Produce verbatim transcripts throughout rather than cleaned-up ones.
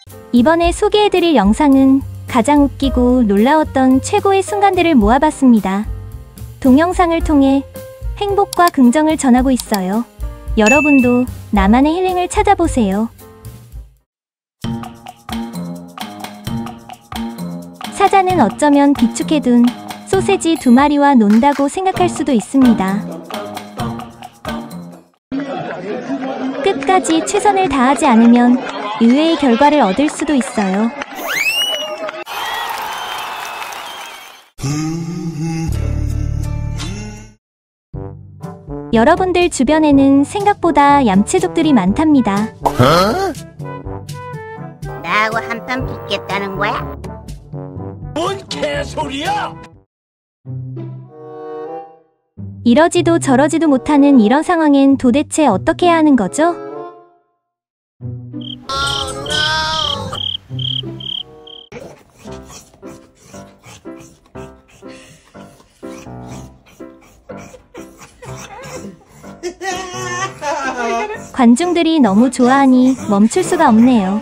이번에 소개해드릴 영상은 가장 웃기고 놀라웠던 최고의 순간들을 모아봤습니다. 동영상을 통해 행복과 긍정을 전하고 있어요. 여러분도 나만의 힐링을 찾아보세요. 사자는 어쩌면 비축해둔 소세지 두 마리와 논다고 생각할 수도 있습니다. 끝까지 최선을 다하지 않으면 의외의 결과를 얻을 수도 있어요. 여러분들 주변에는 생각보다 얌체족들이 많답니다. 어? 나하고 한판 붙겠다는 거야? 뭔 개소리야! 이러지도 저러지도 못하는 이런 상황엔 도대체 어떻게 해야 하는 거죠? Oh, no. 관중들이 너무 좋아하니 멈출 수가 없네요.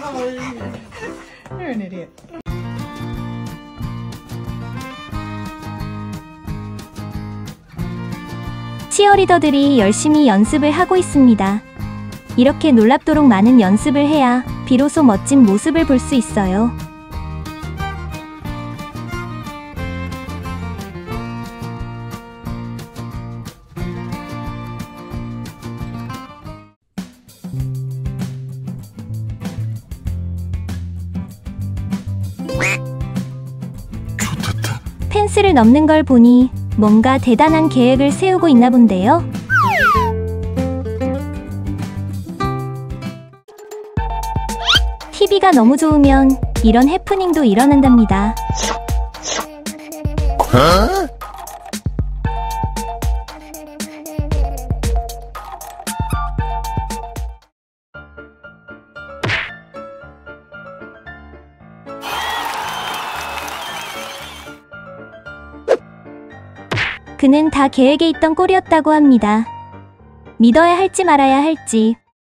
치어리더들이 열심히 연습을 하고 있습니다. 이렇게 놀랍도록 많은 연습을 해야 비로소 멋진 모습을 볼 수 있어요. 펜스를 넘는 걸 보니 뭔가 대단한 계획을 세우고 있나 본데요. 티비가 너무 좋으면 이런 해프닝도 일어난답니다. 어? 그는 다 계획에 있던 꼴이었다고 합니다. 믿어야 할지 말아야 할지.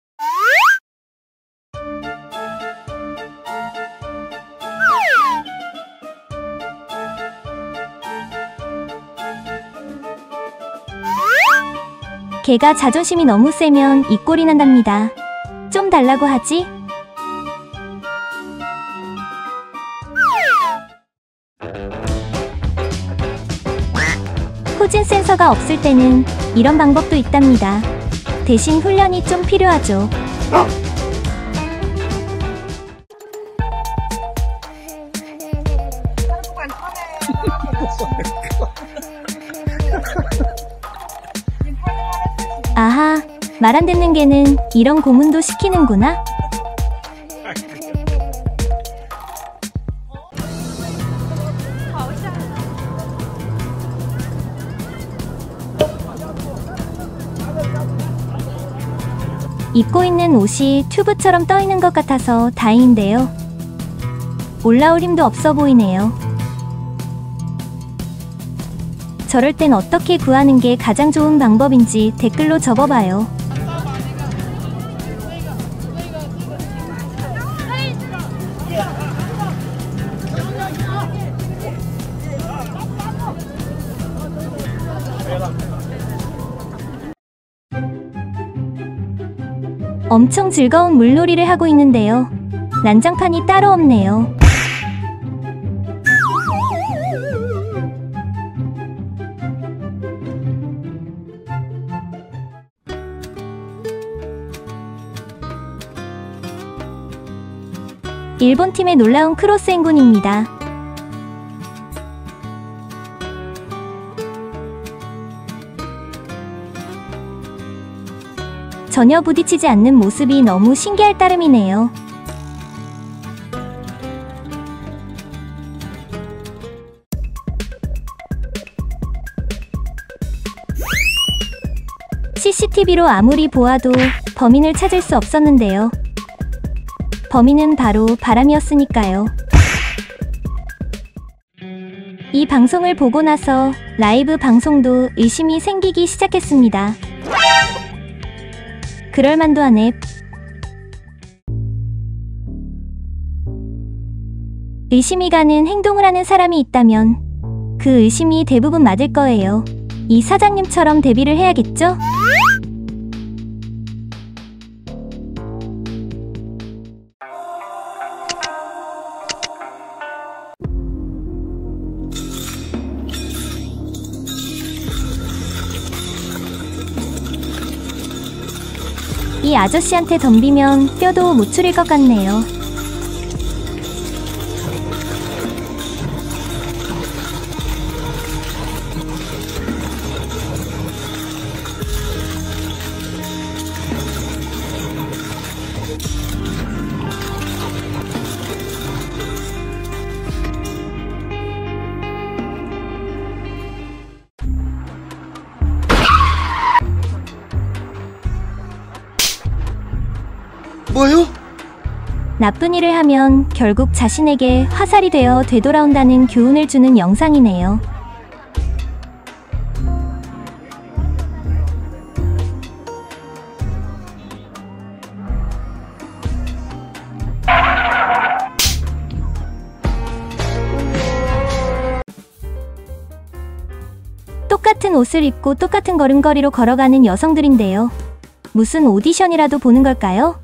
걔가 자존심이 너무 세면 이 꼴이 난답니다. 좀 달라고 하지? 후진 센서가 없을 때는 이런 방법도 있답니다. 대신 훈련이 좀 필요하죠. 아하, 말 안 듣는 개는 이런 고문도 시키는구나? 입고 있는 옷이 튜브처럼 떠있는 것 같아서 다행인데요. 올라올 힘도 없어 보이네요. 저럴 땐 어떻게 구하는 게 가장 좋은 방법인지 댓글로 적어봐요. 엄청 즐거운 물놀이를 하고 있는데요. 난장판이 따로 없네요. 일본 팀의 놀라운 크로스 행군입니다. 전혀 부딪히지 않는 모습이 너무 신기할 따름이네요. 씨씨티비로 아무리 보아도 범인을 찾을 수 없었는데요. 범인은 바로 바람이었으니까요. 이 방송을 보고 나서 라이브 방송도 의심이 생기기 시작했습니다. 그럴만도 하네. 의심이 가는 행동을 하는 사람이 있다면 그 의심이 대부분 맞을 거예요. 이 사장님처럼 대비를 해야겠죠? 이 아저씨한테 덤비면 뼈도 못 추릴 것 같네요. 뭐요? 나쁜 일을 하면 결국 자신에게 화살이 되어 되돌아온다는 교훈을 주는 영상이네요. 똑같은 옷을 입고 똑같은 걸음걸이로 걸어가는 여성들인데요. 무슨 오디션이라도 보는 걸까요?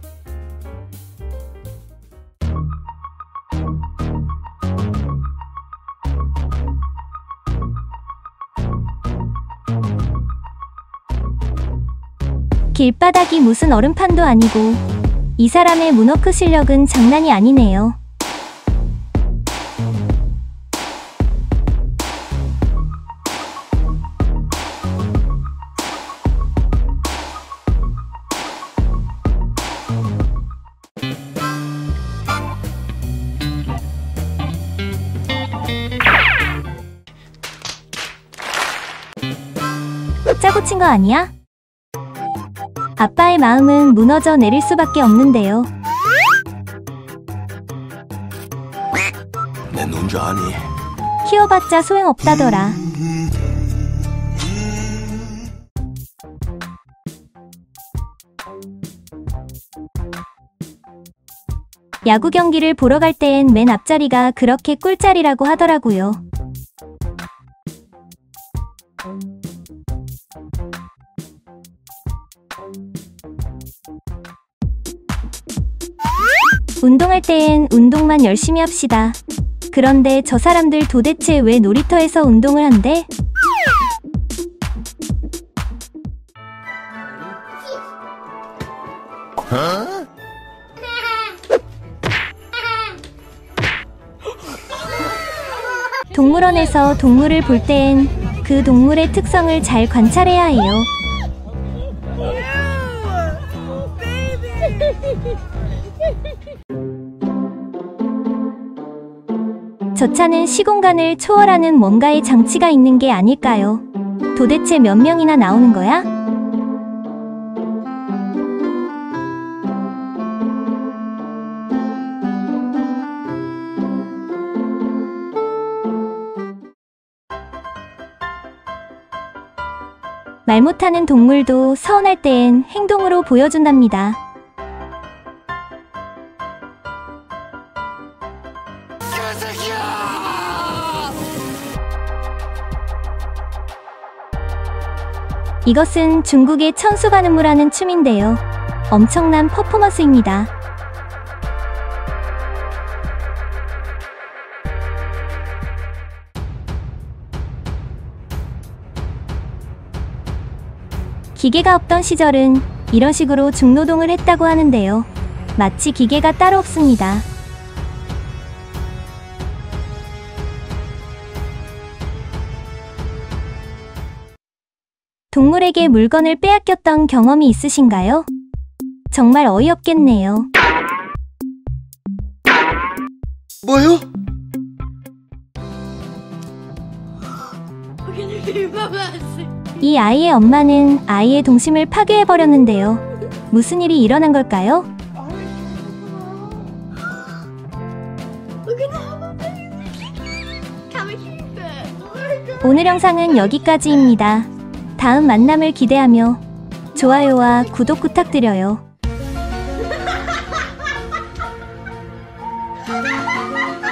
길바닥이 무슨 얼음판도 아니고 이 사람의 문워크 실력은 장난이 아니네요. 짜고 친 거 아니야? 아빠의 마음은 무너져 내릴 수밖에 없는데요. 내 눈 줄 아니? 키워봤자 소용없다더라. 야구 경기를 보러 갈 땐 맨 앞자리가 그렇게 꿀자리라고 하더라고요. 운동할 땐 운동만 열심히 합시다. 그런데 저 사람들 도대체 왜 놀이터에서 운동을 한대? 어? 동물원에서 동물을 볼 땐 그 동물의 특성을 잘 관찰해야 해요. 저 차는 시공간을 초월하는 뭔가의 장치가 있는 게 아닐까요? 도대체 몇 명이나 나오는 거야? 말 못하는 동물도 서운할 땐 행동으로 보여준답니다. 이것은 중국의 천수관음무라는 춤인데요. 엄청난 퍼포먼스입니다. 기계가 없던 시절은 이런 식으로 중노동을 했다고 하는데요. 마치 기계가 따로 없습니다. 동물에게 물건을 빼앗겼던 경험이 있으신가요? 정말 어이없겠네요. 뭐요? 이 아이의 엄마는 아이의 동심을 파괴해버렸는데요. 무슨 일이 일어난 걸까요? 오늘 영상은 여기까지입니다. 다음 만남을 기대하며 좋아요와 구독 부탁드려요.